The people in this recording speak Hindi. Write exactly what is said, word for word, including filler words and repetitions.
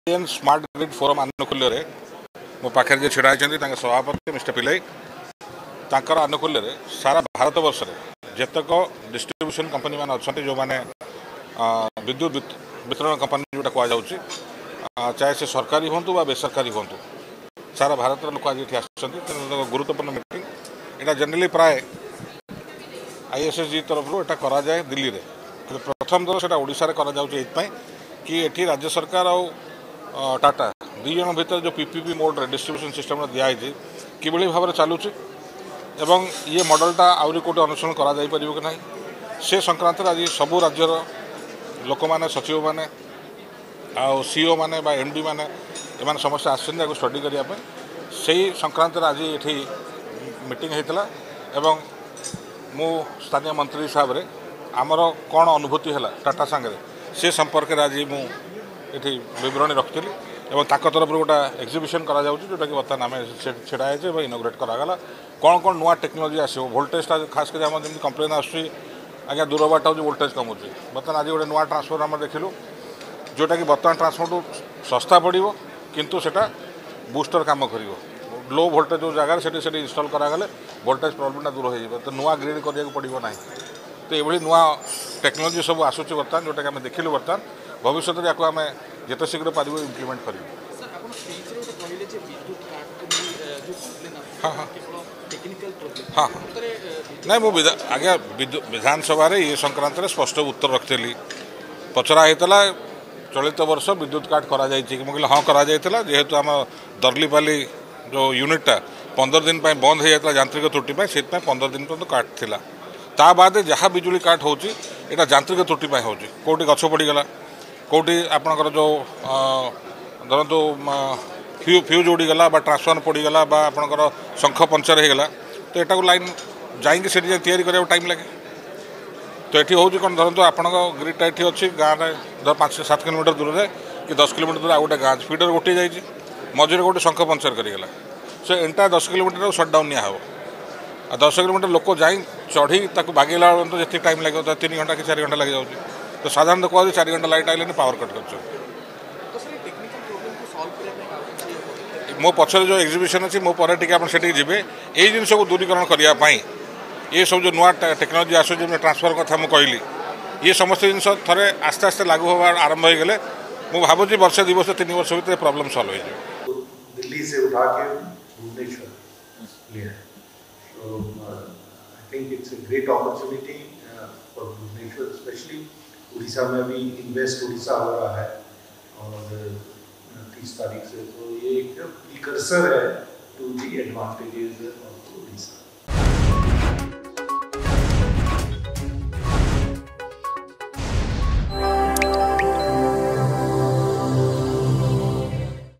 इंडियन स्मार्ट ग्रिड फोरम आनुकूल्य मो पाखे जे ढड़ा होती सभापति मिस्टर पिल्लई तांकर आनुकूल्य सारा भारत वर्ष में जेतक डिस्ट्रीब्यूशन कंपनी मान अच्छा जो मैंने विद्युत वितरण कंपनी जोटा कहुच्छी चाहे से सरकारी हूँ बा बेसरकारी हूँ सारा भारत लोक आज ये आसुँच गुरुत्वपूर्ण मीटिंग यहाँ जनरली प्राय आईएसएसजी तरफ एटा करा जाए दिल्ली में प्रथम दर से ओडिशा रे करा जाउछि एथपाई कि एठी राज्य सरकार और टाटा दुई जन भीतर जो पीपीपी मोड रे डिस्ट्रीब्यूशन सिस्टम दिखाई किभली भाव में चलुची एवं ये मॉडलटा आउरी कोटे अनुसरण करा जाई परिबो कि नहीं से संक्रांत आज सबू राज्यर लोक मैंने सचिव मैंने आउ सीओ मैंने बा एमडी मैंने एम समस्त आसो स्टडी करने से संक्रांत आज ये मीटिंग होता एवं मु स्थानीय मंत्री हिसाब से आमर कौन अनुभूति है टाटा सांगे से संपर्क में आज मुझे बरणी रखी और ताक तरफ गोटे एक्जिबिशन करा जोटा कि बर्तमान आम छेड़ा है इनोग्रेट करागला कौन कौन नुआ टेक्नोलोजी आसो वोल्टेजटा खास कर जमी कंप्लेन आसूँ आज्ञा दूर बाट हो वोल्टेज कमुचे बर्तमान आज गोटे नुआ ट्रांसफॉर्मर देखिलु जोटा कि बर्तमान ट्रांसफॉर्मर सस्ता पड़ो किंतु सेटा बूस्टर काम कर लो वोल्टेज जो जगह से इनस्टॉल करागले वोल्टेज प्रॉब्लमटा दूर हो तो नुआ ग्रिड करा पड़ो ना तो ये नुआ टेक्नोलोजी सब आसूँ बर्तमान जोटा कि आम देखिलु बर्तमान भविष्य में आपको आम जिते शीघ्र पार इम्प्लीमेंट कर हाँ हाँ हाँ हाँ नहीं मुझे आज्ञा विधानसभा ये संक्रांत स्पष्ट उत्तर रखी पचरा होता चलित वर्ष विद्युत काट करा मुझे हाँ करा जेहेतु आम दर्लीपाली जो यूनिटा पंदर दिन बंद हो जाता यांत्रिक त्रुटि से पंदर दिन पर्यटन काट थिला ता बाद जहाँ बिजुली काट हो यांत्रिक त्रुटि हो कौटी गछ पड़गला कौटी आपणकर जो धरतु फ्यू फ्यूज उड़ीगला ट्रांसफॉर्मर पड़गला आपणकर शंख पंचर होगला तो यहाँ को लाइन जाइए से या टाइम लगे तो ये हूँ कौन धरतु आप ग्रिडटा ये अच्छी गाँव में धर पाँच सात किलोमीटर दूर में कि दस किलोमीटर दूर गोटे गाँ फीडर गोटे जाइए मझे गोटे शंख पंचर करगला से एंटा दस किलोमीटर सटडाउन निया हो दस किलोमीटर लोक जा चढ़ी बागेला जितने टाइम लगे तीन घंटा कि चार घंटा लग जाऊँगी तो साधारण कह चार घंटा लाइट आइले पावर कट कर मो पचर जो एग्जिबिशन अच्छी मो पर से जी ये जिन को दूरीकरण करने ये सब जो नुआ टेक्नोलोजी आस ट्रांसफर कथा मुझे कहली ये समस्त जिन थे आस्ते आस्ते लागू होगा आरंभ हो गले मुझे भावुँ वर्ष दु वर्ष तीन वर्ष भर प्रॉब्लम सॉल्व हो दिल्ली से उठा के भुवनेश्वर लिया so uh, I think it's a great opportunity uh, for Bhubaneswar especially Orissa में भी इन्वेस्ट उड़ीसा हो रहा है और तीस तारीख से तो ये एक प्रीकर्सर है टू दी एडवांटेजेस ऑफ